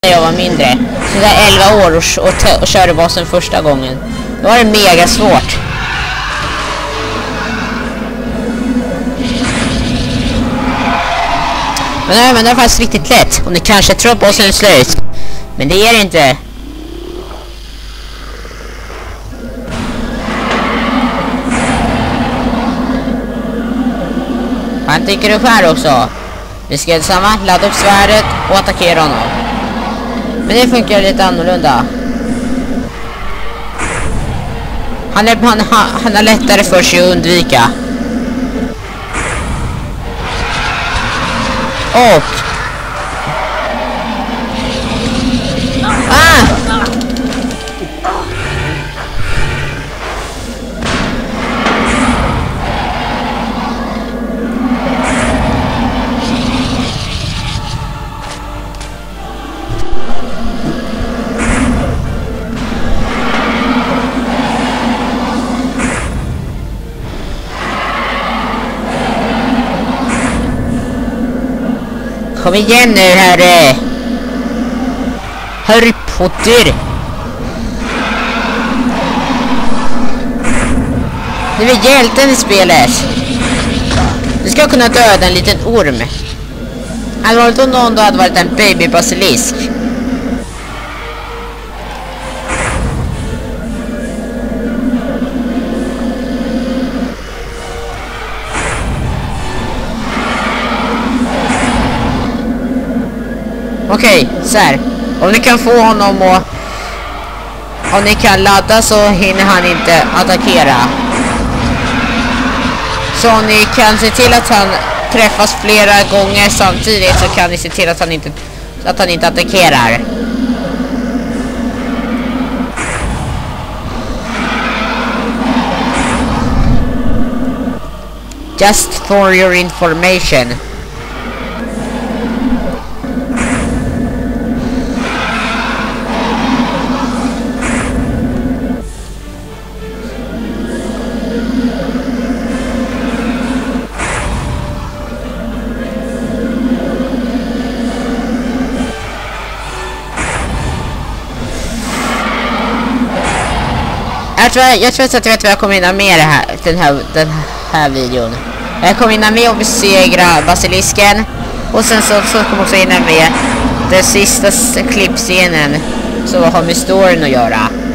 jag var mindre. Så där 11 år och körde bossen första gången. Då var det mega svårt. Men det är faktiskt riktigt lätt. Och ni kanske tror på bossen är slut. Men det är det inte. Han dyker upp här också. Vi ska samma ladda upp svärdet och attackera honom. Men det funkar lite annorlunda. Han har lättare för sig att undvika. Och kom igen nu, herre. Harry Potter. Du är hjälten i spelet. Du ska kunna döda en liten orm. Allvarligt om någon då hade varit en babybasilisk. Okej, så här. Om ni kan få honom och om ni kan ladda så hinner han inte attackera. Så om ni kan se till att han träffas flera gånger samtidigt så kan ni se till att han inte attackerar. Just for your information. Jag tror att jag vet vad jag kommer hinna med den här videon. Jag kommer hinna med att besegra basilisken. Och sen så kommer jag också hinna med den sista klippscenen som har med storyn att göra.